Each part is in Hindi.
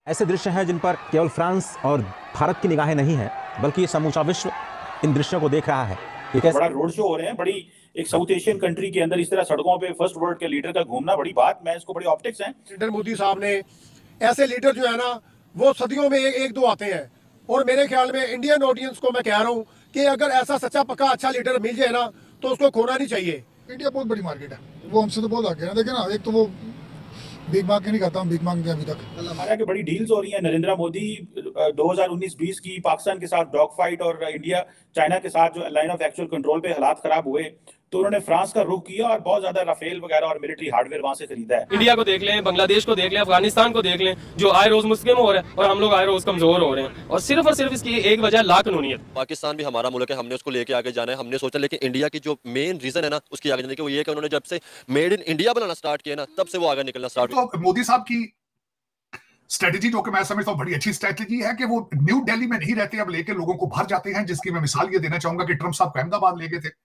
ऐसे दृश्य हैं जिन पर केवल फ्रांस और भारत की निगाहें नहीं हैं, बल्कि ये समूचा विश्व इन दृश्यों को देख रहा है। बड़ा रोड शो हो रहे हैं, बड़ी एक साउथ एशियन कंट्री के अंदर इस तरह सड़कों पे फर्स्ट वर्ल्ड के लीडर का घूमना बड़ी बात, मैं इसको बड़ी ऑप्टिक्स हैं। लीडर मोदी साहब ने ऐसे लीडर जो है ना वो सदियों में एक दो आते हैं, और मेरे ख्याल में इंडियन ऑडियंस को मैं कह रहा हूँ कि अगर ऐसा सच्चा पक्का अच्छा लीडर मिल जाए ना तो उसको खोना नहीं चाहिए। इंडिया बहुत बड़ी मार्केट है, वो हमसे तो बहुत आगे है। देखे ना, एक तो वो भीख मांग के नहीं खाता, हम भीख मांगते हैं अभी तक। हमारे की बड़ी डील्स हो रही हैं। नरेंद्र मोदी 2019-20 की पाकिस्तान के साथ डॉग फाइट और इंडिया चाइना के साथ जो लाइन ऑफ एक्चुअल कंट्रोल पे हालात खराब हुए तो उन्होंने फ्रांस का रुख किया और बहुत ज्यादा राफेल वगैरह और मिलिट्री हार्डवेयर वहां से खरीदा है। इंडिया को देख लें, बांग्लादेश को देख लें, अफगानिस्तान को देख लें, जो आए रोज मुस्लिम हो रहे हैं और हम लोग आए रोज कमजोर हो रहे हैं, और सिर्फ इसकी एक वजह लाकानूनियत। पाकिस्तान भी हमारा मुल्क है, हमने उसको लेके आगे जाना है, हमने सोचा। लेकिन इंडिया की जो मेन रीजन है ना उसकी आगे जाने की, वो ये है कि उन्होंने जब से मेड इन इंडिया बनाना स्टार्ट किया ना, तब से वो आगे निकलना स्टार्ट किया। तो मोदी साहब की स्ट्रेटेजी जो कि मैं समझता हूं बड़ी अच्छी स्ट्रेटेजी है कि वो न्यू दिल्ली में नहीं रहते, अब लेके लोगों को बाहर जाते हैं। जिसकी मैं मिसाल ये देना चाहूंगा कि ट्रंप साहब को अहमदाबाद ले गए थे,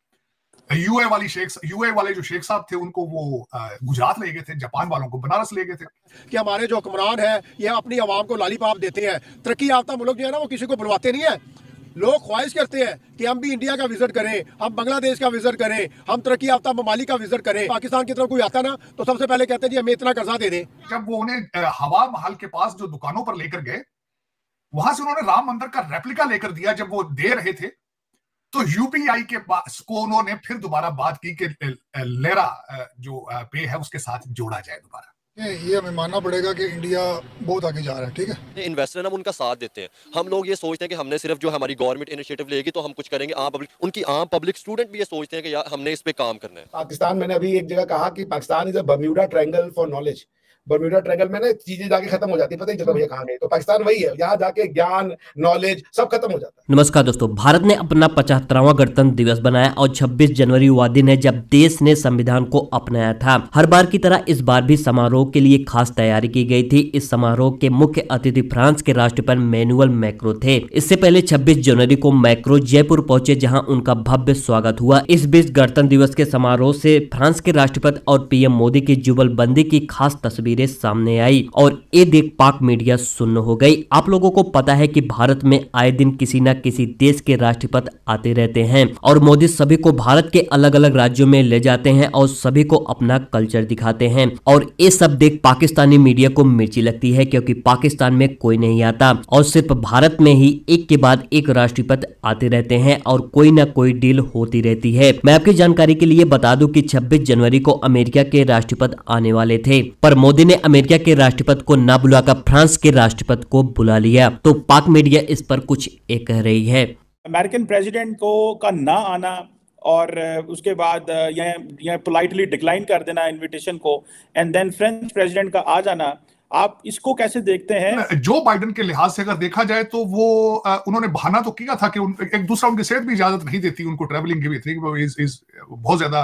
यूए वाले जो शेख साहब थे उनको वो गुजरात ले गए थे, जापान वालों को बनारस ले गए थे। कि हमारे जो हुक्मरान है ये अपनी आवाम को लालीपाप देते हैं। तरक्की याफ्ता मुल्क जो है ना वो किसी को बुलवाते नहीं है। लोग ख्वाहिश करते हैं कि हम भी इंडिया का विजिट करें, हम बांग्लादेश का विजिट करें, हम तरक्की याफ्ता ममालिक का विजिट करें। पाकिस्तान की तरफ कोई आता ना तो सबसे पहले कहते हैं जी हमें इतना कर्जा दे दें। जब वो उन्हें हवा महल के पास जो दुकानों पर लेकर गए, वहां से उन्होंने राम मंदिर का रेप्लिका लेकर दिया। जब वो दे रहे थे तो यूपीआई के को उन्होंने फिर दोबारा बात की कि लेरा जो पे है उसके साथ जोड़ा जाए दोबारा। ये हमें मानना पड़ेगा कि इंडिया बहुत आगे जा रहा है। ठीक है, इन्वेस्टर हम उनका साथ देते हैं। हम लोग ये सोचते हैं कि हमने सिर्फ जो हमारी गवर्नमेंट इनिशिएटिव लेगी तो हम कुछ करेंगे। उनकी आम पब्लिक स्टूडेंट भी ये सोचते हैं कि यार हमने इस पे काम करना है। पाकिस्तान, मैंने अभी एक जगह कहा कि Pakistan is a Bermuda triangle for knowledge. Bermuda triangle में ना चीजें जाके खत्म हो जाती है, पता ही चलता भैया कहाँ गए। तो पाकिस्तान वही है, यहाँ जाके ज्ञान नॉलेज सब खत्म हो जाता है। नमस्कार दोस्तों, भारत ने अपना 75वां गणतंत्र दिवस बनाया और 26 जनवरी हुआ दिन है जब देश ने संविधान को अपनाया था। हर बार की तरह इस बार भी समारोह के लिए खास तैयारी की गई थी। इस समारोह के मुख्य अतिथि फ्रांस के राष्ट्रपति मैनुअल मैक्रो थे। इससे पहले 26 जनवरी को मैक्रो जयपुर पहुंचे जहां उनका भव्य स्वागत हुआ। इस बीच गणतंत्र दिवस के समारोह से फ्रांस के राष्ट्रपति और पीएम मोदी की जुगलबंदी की खास तस्वीरें सामने आई और ये देख पाक मीडिया सुन्न हो गई। आप लोगों को पता है कि भारत में आए दिन किसी न किसी देश के राष्ट्रपति आते रहते हैं और मोदी सभी को भारत के अलग अलग राज्यों में ले जाते हैं और सभी को अपना कल्चर दिखाते हैं। और ये सब देख पाकिस्तानी मीडिया को मिर्ची लगती है क्योंकि पाकिस्तान में कोई नहीं आता और सिर्फ भारत में ही एक के बाद एक राष्ट्रपति आते रहते हैं और कोई ना कोई डील होती रहती है। मैं आपकी जानकारी के लिए बता दूं कि 26 जनवरी को अमेरिका के राष्ट्रपति आने वाले थे, पर मोदी ने अमेरिका के राष्ट्रपति को न बुलाकर फ्रांस के राष्ट्रपति को बुला लिया। तो पाक मीडिया इस पर कुछ एक कह रही है। अमेरिकन प्रेसिडेंट को का ना आना और उसके बाद यह पोलाइटली डिक्लाइन कर देना इनविटेशन को, एंड देन फ्रेंच प्रेसिडेंट का आ जाना, आप इसको कैसे देखते हैं? जो बाइडेन के लिहाज से अगर देखा जाए तो वो उन्होंने बहाना तो किया था कि एक दूसरा उनकी सेहत भी इजाजत नहीं देती उनको ट्रैवलिंग की भी थी। बहुत ज्यादा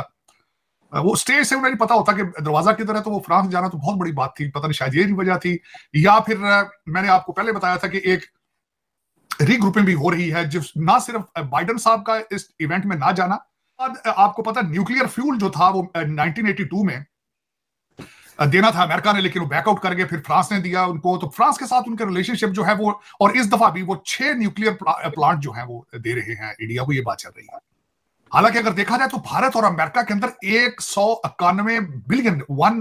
वो स्टेज से उन्हें नहीं पता होता कि दरवाजा किधर है, तो वो फ्रांस जाना तो बहुत बड़ी बात थी। पता नहीं शायद ये वजह थी, या फिर मैंने आपको पहले बताया था कि एक रीग्रुपिंग भी हो रही है। जिस ना सिर्फ बाइडेन साहब का इस इवेंट में ना जाना, आपको पता न्यूक्लियर फ्यूल जो था वो 1982 में देना था अमेरिका ने, लेकिन वो बैकआउट कर गए, फिर फ्रांस ने दिया उनको। तो फ्रांस के साथ उनका रिलेशनशिप जो है वो, और इस दफा भी वो 6 न्यूक्लियर प्लांट जो है वो दे रहे हैं इंडिया को, ये बात चल रही है। हालांकि अगर देखा जाए तो भारत और अमेरिका के अंदर 191 बिलियन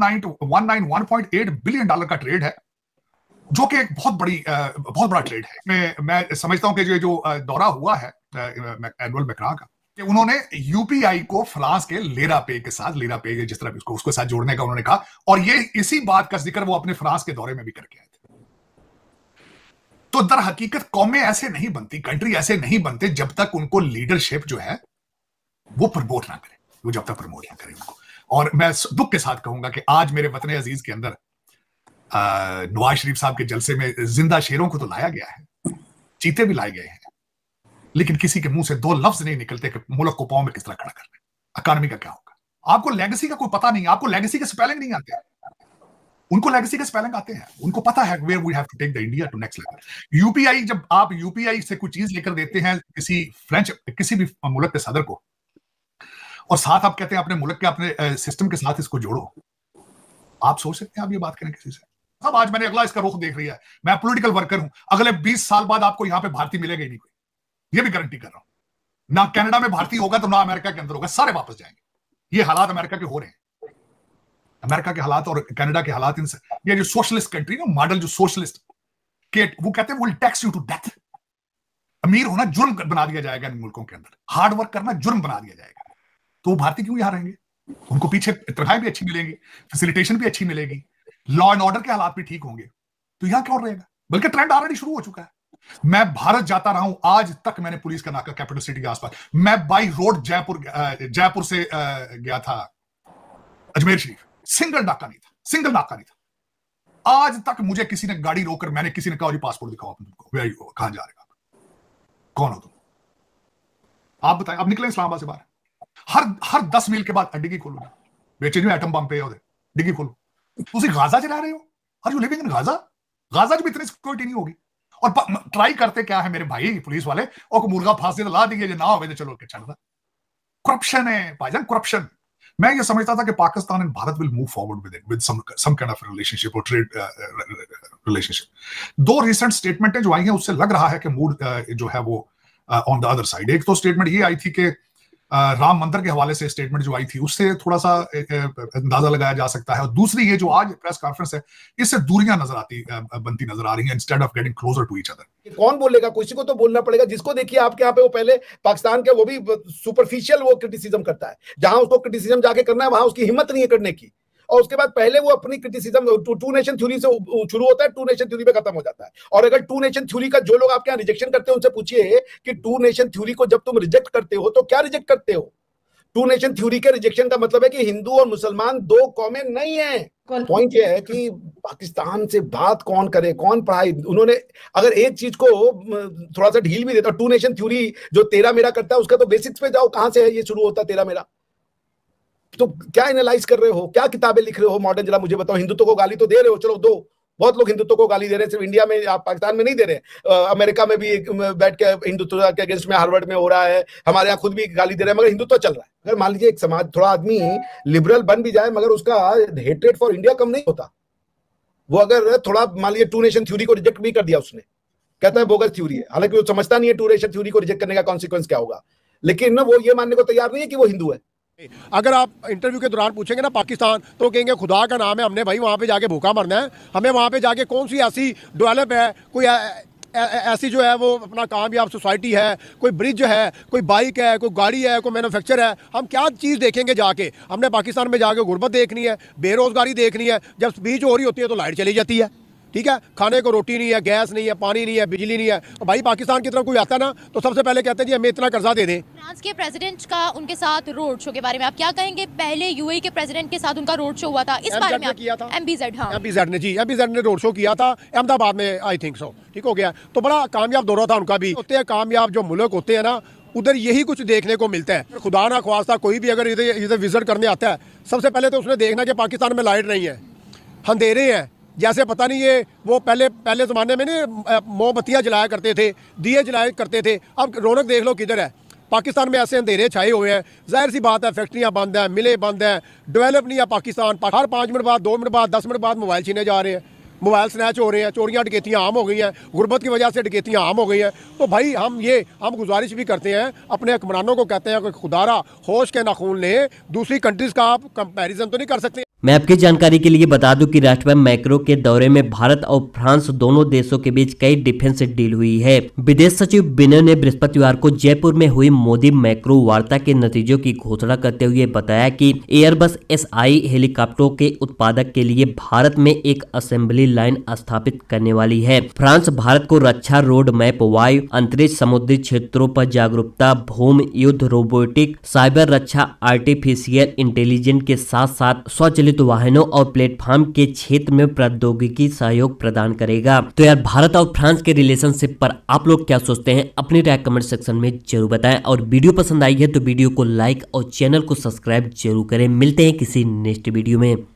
1.8 बिलियन डॉलर का ट्रेड है, जो कि एक बहुत बड़ा ट्रेड है। मैं समझता हूं कि जो दौरा हुआ है एनुअल मैक्रो का, कि उन्होंने यूपीआई को फ्रांस के लेरा पे के साथ, लेरा पे जिस तरह उसके साथ जोड़ने का उन्होंने कहा, और ये इसी बात का जिक्र वो अपने फ्रांस के दौरे में भी करके आए थे। तो दर हकीकत कौमें ऐसे नहीं बनती, कंट्री ऐसे नहीं बनते जब तक उनको लीडरशिप जो है वो प्रमोट ना करे, वो जब तक प्रमोट ना करे उनको। और मैं दुख के साथ कहूंगा कि आज मेरे वतन अजीज के अंदर नवाज शरीफ साहब के जलसे में जिंदा शेरों को तो लाया गया है, चीते भी लाए गए हैं, लेकिन किसी के मुंह से 2 लफ्ज नहीं निकलते कि मुल्क को पांव में किस तरह खड़ा करना है, इकॉनमी का क्या होगा। आपको लेगेसी का कोई पता नहीं, आपको लेगेसी के स्पेलिंग नहीं आते, उनको लेगेसी के स्पेलिंग आते हैं, उनको पता है where we have to take the India to next level. UPI, जब आप यूपीआई से कोई चीज लेकर देते हैं किसी भी मुल्क के सदर को, और साथ आप कहते हैं अपने मुल्क के अपने सिस्टम के साथ इसको जोड़ो, आप सोच सकते हैं आप ये बात करें किसी से? साहब आज मैंने अगला इसका रुख देख लिया है, मैं पॉलिटिकल वर्कर हूं, अगले 20 साल बाद आपको यहां पे भारतीय मिलेगा ही नहीं कोई, ये भी गारंटी कर रहा हूं। ना कनाडा में भारतीय होगा तो ना अमेरिका के अंदर होगा, सारे वापस जाएंगे। ये हालात अमेरिका के हो रहे हैं, अमेरिका के हालात और कनाडा के हालात, इनसे ये जो सोशलिस्ट कंट्री ना, मॉडल जो सोशलिस्ट के, वो कहते हैं will tax you to death. अमीर होना जुर्म बना दिया जाएगा इन मुल्कों के अंदर, हार्ड वर्क करना जुर्म बना दिया जाएगा। तो वो भारतीय क्यों यहां रहेंगे? उनको पीछे तनख्वाहें भी अच्छी मिलेंगी, फैसिलिटेशन भी अच्छी मिलेगी, लॉ एंड ऑर्डर के हालात भी ठीक होंगे, तो यहां क्यों रहेगा? बल्कि ट्रेंड ऑलरेडी शुरू हो चुका है। मैं भारत जाता रहा हूं, आज तक मैंने पुलिस का नाका कैपिटल सिटी के आसपास, मैं बाई रोड जयपुर से गया था अजमेर शरीफ, सिंगल नाका नहीं था, सिंगल नाका नहीं था। आज तक मुझे किसी ने गाड़ी रोककर, मैंने किसी ने कहा जी पासपोर्ट दिखाओ तुमको, कहां जा रहे हो, कौन हो तुम, आप बताएं। अब निकले इस्लामाबाद से बाहर, हर 10 मील के बाद डिग्गी खोलो, बेचे जो एटम बम पे है डिग्गी खोलो। तुम गाजा चला रहे हो, are you living in Gaza? Gaza भी इतनी सिक्योरिटी नहीं होगी। और ट्राई करते क्या है मेरे भाई पुलिस वाले, और मुर्गा फांसी तो ला दिए, ना हो तो चलो के छड़। करप्शन है भाईजान, करप्शन। मैं ये समझता था कि Pakistan and Bharat will move forward with some kind of relationship और ट्रेड रिलेशनशिप। 2 रिसेंट स्टेटमेंटें जो आई हैं उससे लग रहा है कि मूड जो है वो ऑन द अदर साइड। एक तो स्टेटमेंट ये आई थी कि राम मंदिर के हवाले से स्टेटमेंट जो आई थी, उससे थोड़ा सा अंदाजा लगाया जा सकता है। और दूसरी ये जो आज प्रेस कॉन्फ्रेंस है, इससे दूरियां बनती नजर आ रही हैं instead of getting closer to each other. कौन बोलेगा? किसी को तो बोलना पड़ेगा। जिसको देखिए आपके यहाँ पे, वो पहले पाकिस्तान के, वो भी सुपरफिशियल वो क्रिटिसिज्म करता है, जहां उसको क्रिटिसिज्म जाके करना है वहां उसकी हिम्मत नहीं है करने की। और उसके बाद पहले वो अपनी क्रिटिसिज्म टू नेशन थ्योरी से शुरू होता है, टू नेशन थ्योरी पे खत्म हो जाता है। और अगर टू नेशन थ्योरी का जो लोग आपके यहाँ रिजेक्शन करते हैं, उनसे पूछिए कि टू नेशन थ्योरी को जब तुम रिजेक्ट करते हो तो क्या रिजेक्ट करते हो? टू नेशन थ्योरी के रिजेक्शन का मतलब है कि हिंदू और मुसलमान 2 कौमें नहीं है। पॉइंट ये है कि पाकिस्तान से बात कौन करे, कौन पढ़ाए। उन्होंने अगर एक चीज को थोड़ा सा ढील भी देता, टू नेशन थ्योरी जो तेरा मेरा करता है, उसका तो बेसिक्स पे जाओ, कहां से है ये शुरू होता है तेरा मेरा। तो क्या एनालाइज कर रहे हो, क्या किताबें लिख रहे हो मॉडर्न? जरा मुझे बताओ। हिंदुत्व को गाली तो दे रहे हो, चलो दो, बहुत लोग हिंदुत्व को गाली दे रहे हैं, सिर्फ इंडिया में, आप पाकिस्तान में नहीं दे रहे। अमेरिका में भी बैठ के हिंदुत्व के अगेंस्ट में हार्वर्ड में हो रहा है, हमारे यहाँ खुद भी गाली दे रहे हैं, मगर हिंदुत्व चल रहा है। अगर मान लीजिए एक समाज, थोड़ा आदमी लिबरल बन भी जाए, मगर उसका हेट्रेड फॉर इंडिया कम नहीं होता। वो अगर थोड़ा मान लीजिए टू नेशन थ्योरी को रिजेक्ट भी कर दिया उसने, कहता है बोगस थ्योरी है, हालांकि वो समझता नहीं है टू नेशन थ्योरी को रिजेक्ट करने का कॉन्सिक्वेंस क्या होगा, लेकिन वो ये मानने को तैयार नहीं है कि वो हिंदू है। अगर आप इंटरव्यू के दौरान पूछेंगे ना पाकिस्तान, तो कहेंगे खुदा का नाम है, हमने भाई वहाँ पे जाके भूखा मरना है, हमें वहाँ पे जाके कौन सी ऐसी डेवलप है, कोई ऐसी जो है वो अपना कामयाब सोसाइटी है, कोई ब्रिज है, कोई बाइक है, कोई गाड़ी है, कोई मैन्युफैक्चर है, हम क्या चीज़ देखेंगे जाके? हमने पाकिस्तान में जाके गुर्बत देखनी है, बेरोजगारी देखनी है। जब स्पीच हो रही होती है तो लाइट चली जाती है, ठीक है, खाने को रोटी नहीं है, गैस नहीं है, पानी नहीं है, बिजली नहीं है। तो भाई पाकिस्तान की तरफ कोई आता है ना, तो सबसे पहले कहते हैं जी हमें इतना कर्जा दे दें। फ्रांस के प्रेसिडेंट का उनके साथ रोड शो के बारे में आप क्या कहेंगे? पहले यूएई के प्रेसिडेंट के साथ उनका रोड शो हुआ था, इस बारे में किया था एमबीजेड। हाँ, एमबीजेड ने, जी एमबीजेड ने रोड शो किया था अहमदाबाद में, आई थिंक सो, ठीक हो गया। तो बड़ा कामयाब दौरा था उनका भी। होते हैं कामयाब जो मुल्क होते हैं ना, उधर यही कुछ देखने को मिलता है। खुदा ना ख्वास्ता कोई भी अगर इधर विजिट करने आता है, सबसे पहले तो उसने देखना कि पाकिस्तान में लाइट नहीं है, अंधेरे हैं, जैसे पता नहीं ये वो पहले ज़माने में नहीं मोमबत्तियाँ जलाया करते थे, दिए जलाया करते थे। अब रौनक देख लो किधर है। पाकिस्तान में ऐसे अंधेरे छाए हुए हैं। जाहिर सी बात है, फैक्ट्रियाँ बंद हैं, मिलें बंद हैं, डेवलप नहीं है पाकिस्तान। हर 5 मिनट बाद, 2 मिनट बाद, 10 मिनट बाद मोबाइल छीने जा रहे हैं, मोबाइल स्नैच हो रहे हैं, चोरियाँ डकैतियाँ आम हो गई हैं, गुर्बत की वजह से डकैतियाँ आम हो गई हैं। तो भाई हम गुजारिश भी करते हैं, अपने हुक्मरानों को कहते हैं कि खुदारा होश के नाखून लें, दूसरी कंट्रीज़ का आप कंपैरिजन तो नहीं कर सकते। मैं आपकी जानकारी के लिए बता दूं कि राष्ट्रपति मैक्रो के दौरे में भारत और फ्रांस दोनों देशों के बीच कई डिफेंस डील हुई है। विदेश सचिव बिनय ने बृहस्पतिवार को जयपुर में हुई मोदी मैक्रो वार्ता के नतीजों की घोषणा करते हुए बताया कि एयरबस SI हेलीकॉप्टरों के उत्पादक के लिए भारत में एक असेंबली लाइन स्थापित करने वाली है। फ्रांस भारत को रक्षा रोड मैप, वायु, अंतरिक्ष, समुद्री क्षेत्रों पर जागरूकता, भूमि युद्ध, रोबोटिक, साइबर रक्षा, आर्टिफिशियल इंटेलिजेंस के साथ साथ स्वचालित वाहनों और प्लेटफॉर्म के क्षेत्र में प्रौद्योगिकी सहयोग प्रदान करेगा। तो यार, भारत और फ्रांस के रिलेशनशिप पर आप लोग क्या सोचते हैं? अपनी राय कमेंट सेक्शन में जरूर बताएं। और वीडियो पसंद आई है तो वीडियो को लाइक और चैनल को सब्सक्राइब जरूर करें। मिलते हैं किसी नेक्स्ट वीडियो में।